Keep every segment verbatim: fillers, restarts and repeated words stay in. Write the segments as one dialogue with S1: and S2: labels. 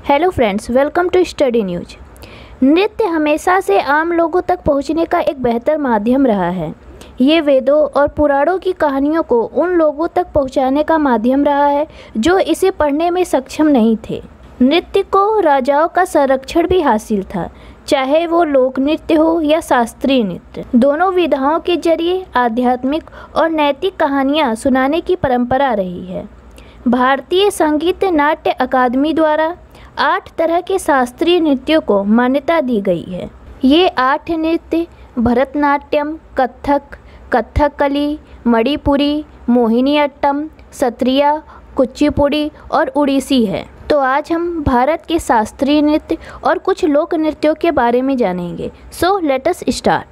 S1: Hello friends, welcome to study news. नृत्य हमेशा से आम लोगों तक पहुंचने का एक बेहतर माध्यम रहा है। ये वेदों और पुराणों की कहानियों को उन लोगों तक पहुंचाने का माध्यम रहा है जो इसे पढ़ने में सक्षम नहीं थे। नृत्य को राजाओं का संरक्षण भी हासिल था, चाहे वो लोक नृत्य हो या शास्त्रीय नृत्य। दोनों विधाओं के जरिए आध्यात्मिक और नैतिक कहानियाँ सुनाने की परंपरा रही है। भारतीय संगीत नाट्य अकादमी द्वारा आठ तरह के शास्त्रीय नृत्यों को मान्यता दी गई है। ये आठ नृत्य भरतनाट्यम, कथक, कथकली, मणिपुरी, मोहिनीअट्टम, सत्रिया, कुचिपुड़ी और उड़ीसी है। तो आज हम भारत के शास्त्रीय नृत्य और कुछ लोक नृत्यों के बारे में जानेंगे। So let us start.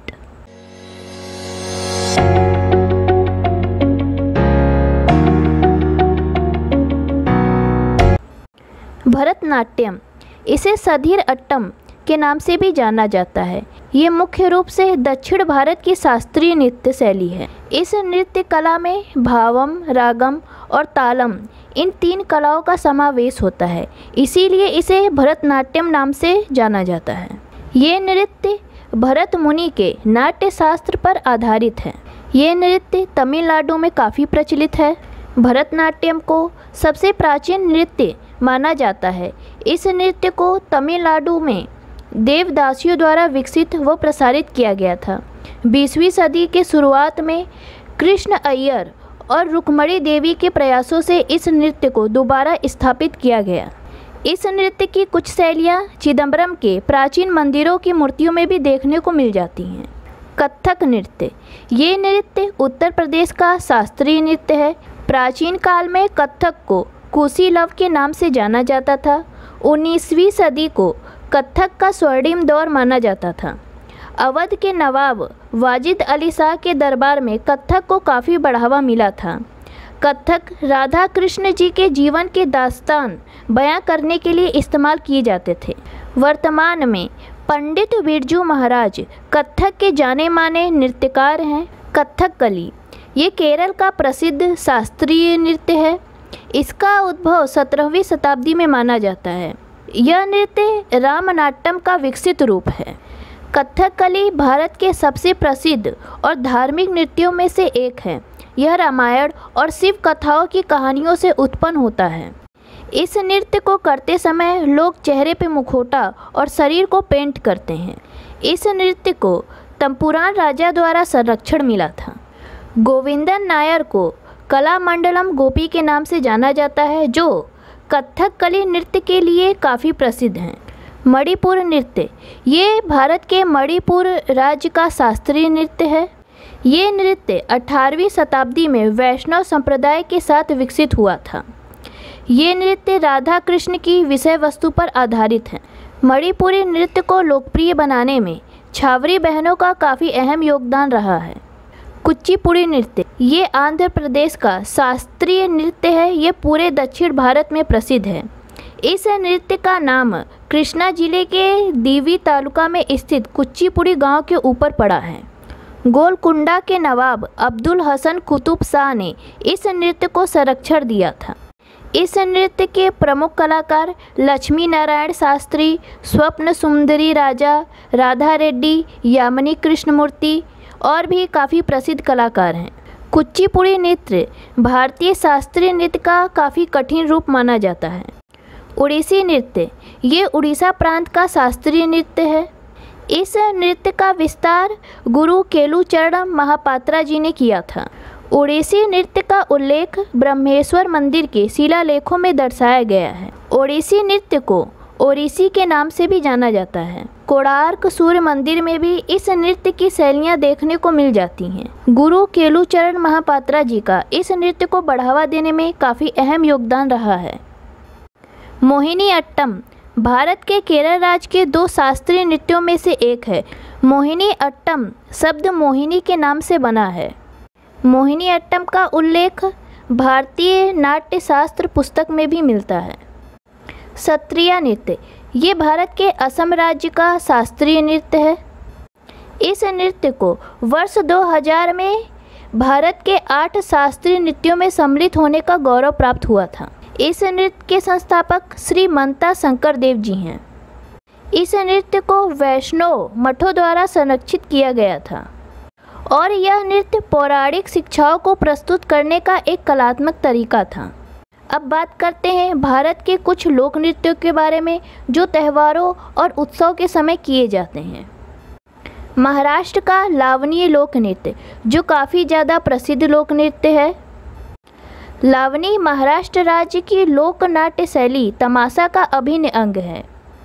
S1: Bharatanatyam, इसे सधीर अट्टम के नाम से भी जाना जाता है। ये मुख्य रूप से दक्षिण भारत की शास्त्रीय नृत्य शैली है। इस नृत्य कला में भावम, रागम और तालम, इन तीन कलाओं का समावेश होता है, इसीलिए इसे भरतनाट्यम नाम से जाना जाता है। ये नृत्य भरत मुनि के नाट्य शास्त्र पर आधारित है। ये नृत्य तमिलनाडु में काफ़ी प्रचलित है। भरतनाट्यम को सबसे प्राचीन नृत्य माना जाता है। इस नृत्य को तमिलनाडु में देवदासियों द्वारा विकसित व प्रसारित किया गया था। बीसवीं सदी के शुरुआत में कृष्ण अय्यर और रुक्मणी देवी के प्रयासों से इस नृत्य को दोबारा स्थापित किया गया। इस नृत्य की कुछ शैलियाँ चिदम्बरम के प्राचीन मंदिरों की मूर्तियों में भी देखने को मिल जाती हैं। कथक नृत्य, ये नृत्य उत्तर प्रदेश का शास्त्रीय नृत्य है। प्राचीन काल में कथक को कुशीलव के नाम से जाना जाता था। उन्नीसवीं सदी को कथक का स्वर्णिम दौर माना जाता था। अवध के नवाब वाजिद अली शाह के दरबार में कथक को काफ़ी बढ़ावा मिला था। कथक राधा कृष्ण जी के जीवन के दास्तान बयां करने के लिए इस्तेमाल किए जाते थे। वर्तमान में पंडित बिरजू महाराज कथक के जाने माने नृत्यकार हैं। कथकली, ये केरल का प्रसिद्ध शास्त्रीय नृत्य है। इसका उद्भव सत्रहवीं शताब्दी में माना जाता है। यह नृत्य रामनाट्यम का विकसित रूप है। कथकली भारत के सबसे प्रसिद्ध और धार्मिक नृत्यों में से एक है। यह रामायण और शिव कथाओं की कहानियों से उत्पन्न होता है। इस नृत्य को करते समय लोग चेहरे पे मुखौटा और शरीर को पेंट करते हैं। इस नृत्य को तंपुरान राजा द्वारा संरक्षण मिला था। गोविंदन नायर को कलामंडलम गोपी के नाम से जाना जाता है, जो कथकली नृत्य के लिए काफ़ी प्रसिद्ध हैं। मणिपुर नृत्य, ये भारत के मणिपुर राज्य का शास्त्रीय नृत्य है। ये नृत्य अठारहवीं शताब्दी में वैष्णव संप्रदाय के साथ विकसित हुआ था। ये नृत्य राधा कृष्ण की विषय वस्तु पर आधारित है। मणिपुरी नृत्य को लोकप्रिय बनाने में छावरी बहनों का काफ़ी अहम योगदान रहा है। कुचिपुड़ी नृत्य, ये आंध्र प्रदेश का शास्त्रीय नृत्य है। ये पूरे दक्षिण भारत में प्रसिद्ध है। इस नृत्य का नाम कृष्णा जिले के दीवी तालुका में स्थित कुचिपुड़ी गांव के ऊपर पड़ा है। गोलकुंडा के नवाब अब्दुल हसन कुतुब शाह ने इस नृत्य को संरक्षण दिया था। इस नृत्य के प्रमुख कलाकार लक्ष्मी नारायण शास्त्री, स्वप्न सुंदरी राजा, राधा रेड्डी, यामिनी कृष्णमूर्ति और भी काफ़ी प्रसिद्ध कलाकार हैं। कुचिपुड़ी नृत्य भारतीय शास्त्रीय नृत्य का काफ़ी कठिन रूप माना जाता है। उड़ीसी नृत्य, ये उड़ीसा प्रांत का शास्त्रीय नृत्य है। इस नृत्य का विस्तार गुरु केलुचरण महापात्रा जी ने किया था। ओडिसी नृत्य का उल्लेख ब्रह्मेश्वर मंदिर के शिलालेखों में दर्शाया गया है। ओडिसी नृत्य को ओडिसी के नाम से भी जाना जाता है। कोणार्क सूर्य मंदिर में भी इस नृत्य की शैलियाँ देखने को मिल जाती हैं। गुरु केलुचरण महापात्रा जी का इस नृत्य को बढ़ावा देने में काफ़ी अहम योगदान रहा है। मोहिनीअट्टम भारत के केरल राज्य के दो शास्त्रीय नृत्यों में से एक है। मोहिनीअट्टम शब्द मोहिनी के नाम से बना है। मोहिनीअट्टम का उल्लेख भारतीय नाट्य शास्त्र पुस्तक में भी मिलता है। सत्रिया नृत्य, ये भारत के असम राज्य का शास्त्रीय नृत्य है। इस नृत्य को वर्ष दो हज़ार में भारत के आठ शास्त्रीय नृत्यों में सम्मिलित होने का गौरव प्राप्त हुआ था। इस नृत्य के संस्थापक श्री मंता शंकर देव जी हैं। इस नृत्य को वैष्णव मठों द्वारा संरक्षित किया गया था और यह नृत्य पौराणिक शिक्षाओं को प्रस्तुत करने का एक कलात्मक तरीका था। अब बात करते हैं भारत के कुछ लोक नृत्यों के बारे में जो त्योहारों और उत्सव के समय किए जाते हैं। महाराष्ट्र का लावणी लोक नृत्य जो काफ़ी ज़्यादा प्रसिद्ध लोक नृत्य है। लावणी महाराष्ट्र राज्य की लोक नाट्य शैली तमाशा का अभिन्न अंग है।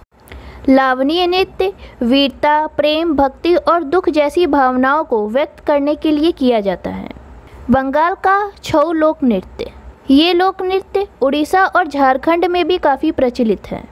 S1: लावणी नृत्य वीरता, प्रेम, भक्ति और दुख जैसी भावनाओं को व्यक्त करने के लिए किया जाता है। बंगाल का छऊ लोक नृत्य, ये लोक नृत्य उड़ीसा और झारखंड में भी काफ़ी प्रचलित है।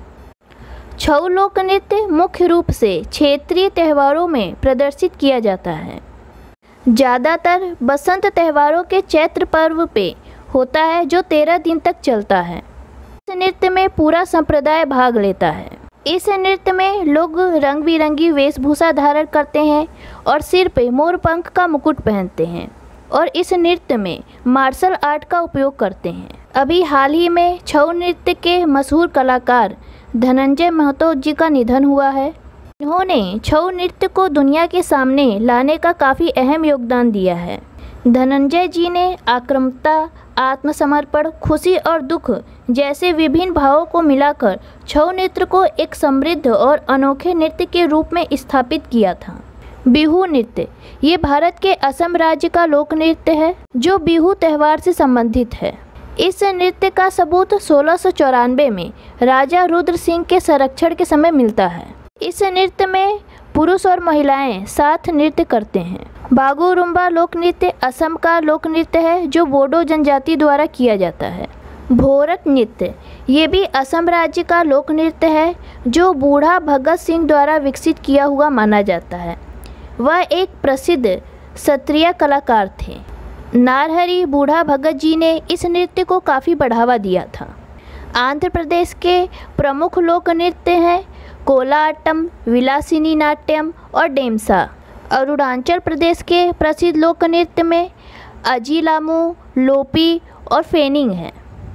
S1: छऊ लोक नृत्य मुख्य रूप से क्षेत्रीय त्योहारों में प्रदर्शित किया जाता है। ज़्यादातर बसंत त्योहारों के चैत्र पर्व पे होता है जो तेरह दिन तक चलता है। इस नृत्य में पूरा संप्रदाय भाग लेता है। इस नृत्य में लोग रंग बिरंगी वेशभूषा धारण करते हैं और सिर पे मोर पंख का मुकुट पहनते हैं और इस नृत्य में मार्शल आर्ट का उपयोग करते हैं। अभी हाल ही में छऊ नृत्य के मशहूर कलाकार धनंजय महतो जी का निधन हुआ है। इन्होंने छऊ नृत्य को दुनिया के सामने लाने का काफ़ी अहम योगदान दिया है। धनंजय जी ने आक्रामकता, आत्मसमर्पण, खुशी और दुख जैसे विभिन्न भावों को मिलाकर छऊ नृत्य को एक समृद्ध और अनोखे नृत्य के रूप में स्थापित किया था। बिहू नृत्य, ये भारत के असम राज्य का लोक नृत्य है जो बिहू त्यौहार से संबंधित है। इस नृत्य का सबूत सोलह सौ चौरानवे में राजा रुद्र सिंह के संरक्षण के समय मिलता है। इस नृत्य में पुरुष और महिलाएं साथ नृत्य करते हैं। बागुरुम्बा लोक नृत्य असम का लोक नृत्य है जो बोडो जनजाति द्वारा किया जाता है। भोरक नृत्य, ये भी असम राज्य का लोक नृत्य है जो बूढ़ा भगत सिंह द्वारा विकसित किया हुआ माना जाता है। वह एक प्रसिद्ध क्षत्रिय कलाकार थे। नारहरी बूढ़ा भगत जी ने इस नृत्य को काफ़ी बढ़ावा दिया था। आंध्र प्रदेश के प्रमुख लोक नृत्य हैं कोलाअट्टम, विलासिनी नाट्यम और डेमसा। अरुणाचल प्रदेश के प्रसिद्ध लोक नृत्य में अजीलामू, लोपी और फेनिंग है।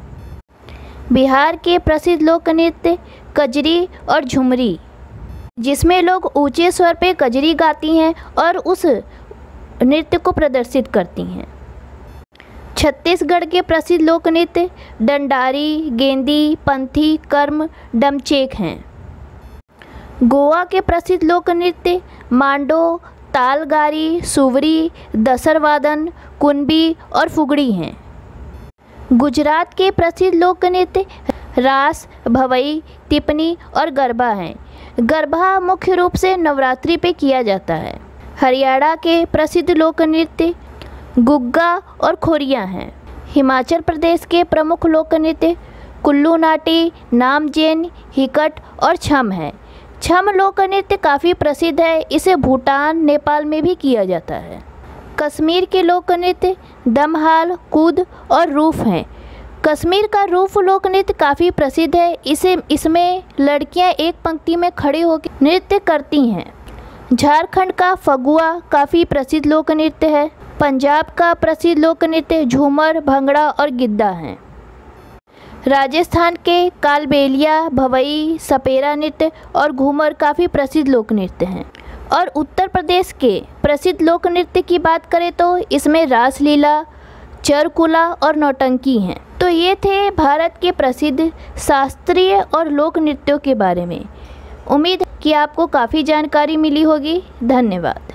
S1: बिहार के प्रसिद्ध लोक नृत्य कजरी और झुमरी, जिसमें लोग ऊंचे स्वर पे कजरी गाती हैं और उस नृत्य को प्रदर्शित करती हैं। छत्तीसगढ़ के प्रसिद्ध लोक नृत्य डंडारी, गेंदी, पंथी, कर्म, डमचेक हैं। गोवा के प्रसिद्ध लोक नृत्य मांडो, तालगारी, सुवरी, दसरवादन, कुनबी और फुगड़ी हैं। गुजरात के प्रसिद्ध लोक नृत्य रास, भवई, टिप्पणी और गरबा हैं। गरबा मुख्य रूप से नवरात्रि पे किया जाता है। हरियाणा के प्रसिद्ध लोक नृत्य गुग्गा और खोरिया हैं। हिमाचल प्रदेश के प्रमुख लोक नृत्य कुल्लू नाटी, नामजेन, हिकट और छम है। छम लोक नृत्य काफ़ी प्रसिद्ध है। इसे भूटान, नेपाल में भी किया जाता है। कश्मीर के लोक नृत्य दमहाल, कूद और रूफ हैं। कश्मीर का रूफ लोक नृत्य काफ़ी प्रसिद्ध है। इसे इसमें लड़कियां एक पंक्ति में खड़े होकर नृत्य करती हैं। झारखंड का फगुआ काफ़ी प्रसिद्ध लोक नृत्य है। पंजाब का प्रसिद्ध लोक नृत्य झूमर, भंगड़ा और गिद्दा हैं। राजस्थान के कालबेलिया, भवई, सपेरा नृत्य और घूमर काफ़ी प्रसिद्ध लोक नृत्य हैं। और उत्तर प्रदेश के प्रसिद्ध लोक नृत्य की बात करें तो इसमें रासलीला, चरकुला और नौटंकी हैं। तो ये थे भारत के प्रसिद्ध शास्त्रीय और लोक नृत्यों के बारे में। उम्मीद है कि आपको काफ़ी जानकारी मिली होगी। धन्यवाद।